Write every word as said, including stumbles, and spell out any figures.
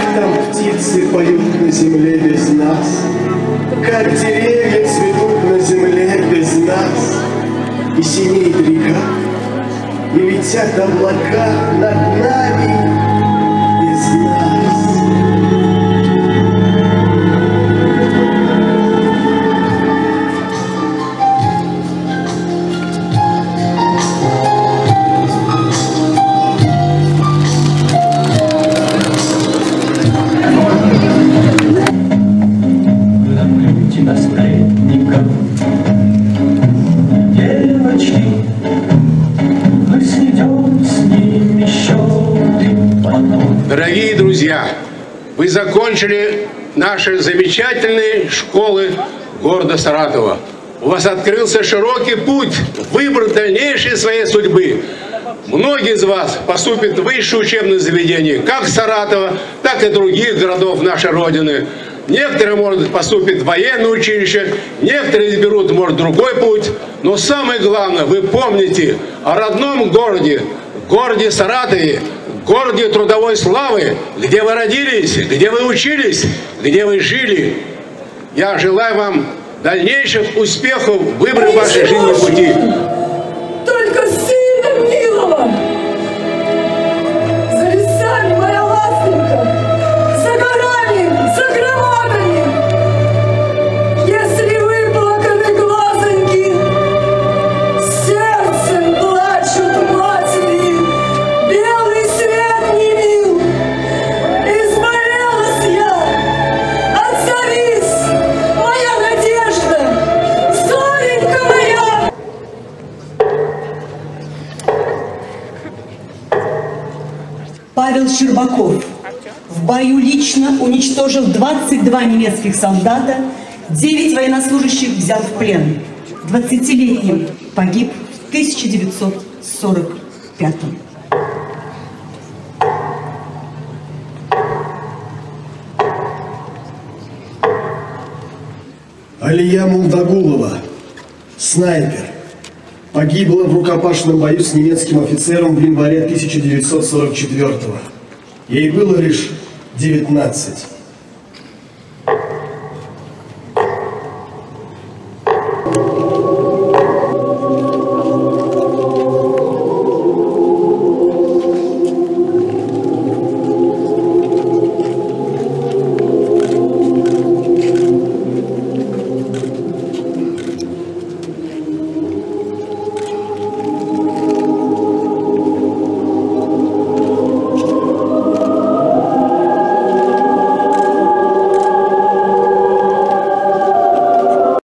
там птицы поют на земле без нас, как деревья цветут на земле без нас, и синеет река, и летят облака над нами без нас. Дорогие друзья, вы закончили наши замечательные школы города Саратова. У вас открылся широкий путь в выбор дальнейшей своей судьбы. Многие из вас поступят в высшие учебные заведения, как Саратова, так и других городов нашей Родины. Некоторые, может, поступят в военное училище, некоторые изберут, может, другой путь. Но самое главное, вы помните о родном городе, городе Саратове, городе трудовой славы, где вы родились, где вы учились, где вы жили. Я желаю вам дальнейших успехов в выборе вашей жизненного пути. Только сына милого! За лесами моя ласточка, за горами, за громадами. Если вы плаканы глазоньки, сердцем плачут матери, белый свет не мил. Изморялась я, отзовись, моя надежда, Зоренька моя. Павел Щербаков в бою лично уничтожил двадцать два немецких солдата, девять военнослужащих взял в плен. двадцатилетним погиб в тысяча девятьсот сорок пятом. Алия Мулдагулова, снайпер, погибла в рукопашном бою с немецким офицером в январе тысяча девятьсот сорок четвёртого. Ей было лишь девятнадцать.